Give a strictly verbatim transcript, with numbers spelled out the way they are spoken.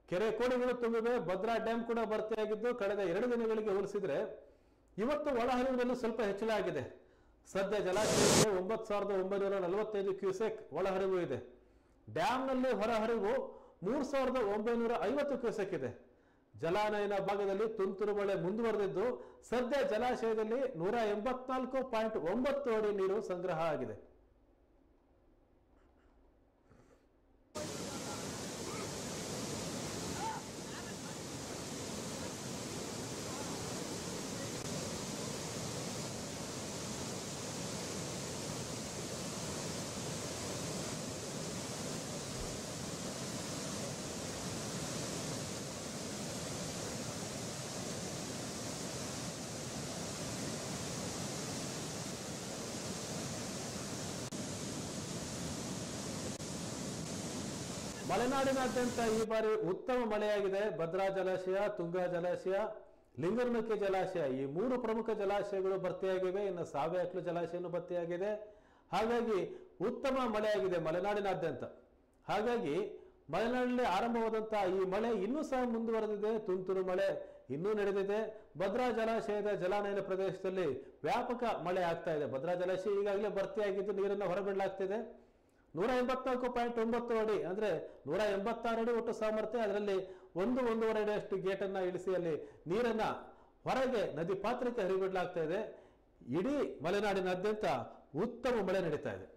ಕೆರೆ ಕೋಡಿಗಳು ತುಂಬಿವೆ. ಭದ್ರಾ ಡ್ಯಾಮ್ ಕೂಡ ಭರ್ತಿಯಾಗಿದ್ದು ಕಳೆದ ಎರಡು ದಿನಗಳಿಗೆ ಹೋಲಿಸಿದ್ರೆ ಇವತ್ತು ಒಳಹರಿವಿನಲ್ಲಿ ಸ್ವಲ್ಪ ಹೆಚ್ಚಳ ಆಗಿದೆ. ಸದ್ಯ ಜಲಾಶಯಕ್ಕೆ ಒಂಬತ್ತು ಸಾವಿರದ ಒಂಬೈನೂರ ನಲವತ್ತೈದು ಕ್ಯೂಸೆಕ್ ಒಳಹರಿವು ಇದೆ. ಡ್ಯಾಮ್ನಲ್ಲಿ ಹೊರಹರಿವು ಮೂರು ಸಾವಿರದ ಒಂಬೈನೂರ ಐವತ್ತು ಕ್ಯೂಸೆಕ್ ಇದೆ. ಜಲಾನಯನ ಭಾಗದಲ್ಲಿ ತುಂತುರು ಮಳೆ ಮುಂದುವರೆದಿದ್ದು ಸದ್ಯ ಜಲಾಶಯದಲ್ಲಿ ನೂರ ಎಂಬತ್ನಾಲ್ಕು ಪಾಯಿಂಟ್ ಒಂಬತ್ತು ಅಡಿ ನೀರು ಸಂಗ್ರಹ ಆಗಿದೆ. ಮಲೆನಾಡಿನಾದ್ಯಂತ ಈ ಬಾರಿ ಉತ್ತಮ ಮಳೆಯಾಗಿದೆ. ಭದ್ರಾ ಜಲಾಶಯ, ತುಂಗಾ ಜಲಾಶಯ, ಲಿಂಗನಮಕ್ಕಿ ಜಲಾಶಯ ಈ ಮೂರು ಪ್ರಮುಖ ಜಲಾಶಯಗಳು ಭರ್ತಿಯಾಗಿವೆ. ಇನ್ನು ಸಾವೆಹಕ್ಲು ಜಲಾಶಯನೂ ಭರ್ತಿಯಾಗಿದೆ. ಹಾಗಾಗಿ ಉತ್ತಮ ಮಳೆಯಾಗಿದೆ ಮಲೆನಾಡಿನಾದ್ಯಂತ. ಹಾಗಾಗಿ ಮಲೆನಾಡಿನಲ್ಲಿ ಆರಂಭವಾದಂತಹ ಈ ಮಳೆ ಇನ್ನೂ ಸಹ ಮುಂದುವರೆದಿದೆ. ತುಂತುರು ಮಳೆ ಇನ್ನೂ ನಡೆದಿದೆ. ಭದ್ರಾ ಜಲಾಶಯದ ಜಲಾನಯನ ಪ್ರದೇಶದಲ್ಲಿ ವ್ಯಾಪಕ ಮಳೆ ಆಗ್ತಾ ಇದೆ. ಭದ್ರಾ ಜಲಾಶಯ ಈಗಾಗಲೇ ಭರ್ತಿಯಾಗಿದ್ದು ನೀರನ್ನು ಹೊರಬಿಡಲಾಗ್ತಿದೆ. ನೂರ ಎಂಬತ್ನಾಲ್ಕು ಪಾಯಿಂಟ್ ಒಂಬತ್ತು ಅಡಿ ಅಂದ್ರೆ ನೂರ ಎಂಬತ್ತಾರು ಅಡಿ ಒಟ್ಟು ಸಾಮರ್ಥ್ಯ. ಅದರಲ್ಲಿ ಒಂದು ಒಂದೂವರೆ ಅಡಿ ಅಷ್ಟು ಗೇಟನ್ನ ಇಳಿಸಿ ಅಲ್ಲಿ ನೀರನ್ನ ಹೊರಗೆ ನದಿ ಪಾತ್ರಕ್ಕೆ ಹರಿಬಿಡಲಾಗ್ತಾ ಇದೆ. ಇಡೀ ಮಲೆನಾಡಿನಾದ್ಯಂತ ಉತ್ತಮ ಮಳೆ ನಡೀತಾ ಇದೆ.